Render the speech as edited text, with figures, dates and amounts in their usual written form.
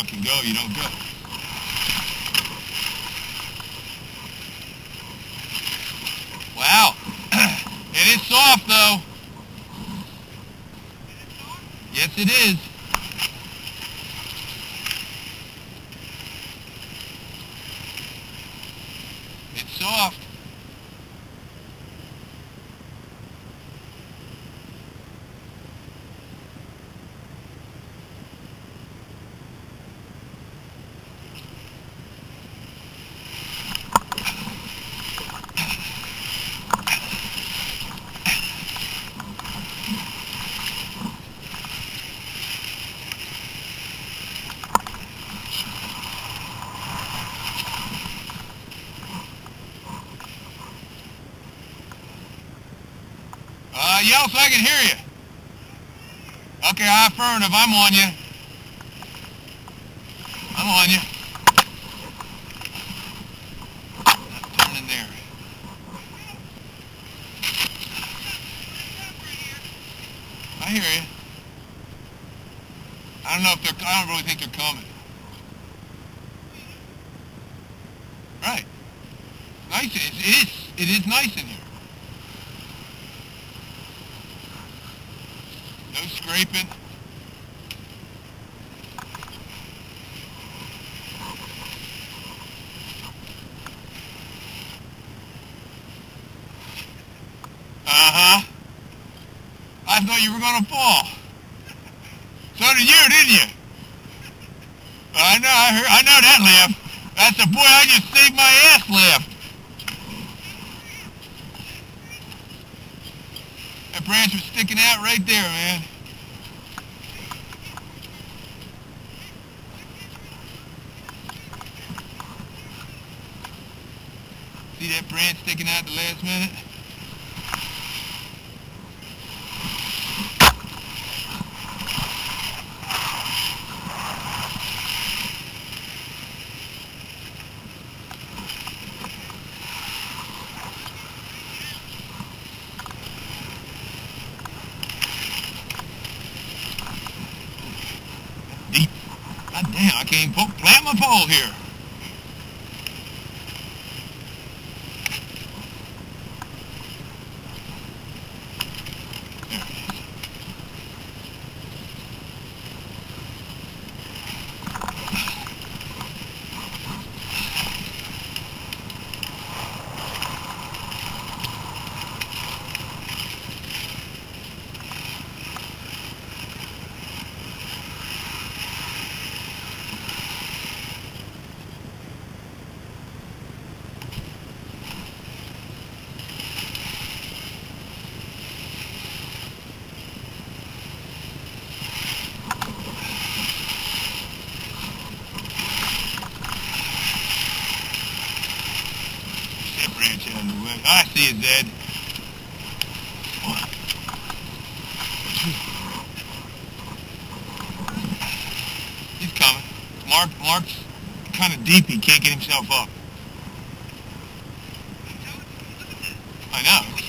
fucking go, you don't go. Wow. It is soft though. Yes it is. It's soft. Yell so I can hear you. Okay, affirmative. I'm on you. I'm on you. Turn in there. I hear you. I don't know if they're. I don't really think they're coming. Right. Nice. It is nice in here. No scraping. Uh-huh. I thought you were gonna fall. So did you, didn't you? I know, I know that laugh. That's the boy I just saved my ass laugh. That branch was sticking out right there, man. See that branch sticking out the last minute? Deep. God damn, I can't even plant my pole here. Branch out of the way. I see it, Zed. He's coming. Mark's kind of deep. He can't get himself up. I know.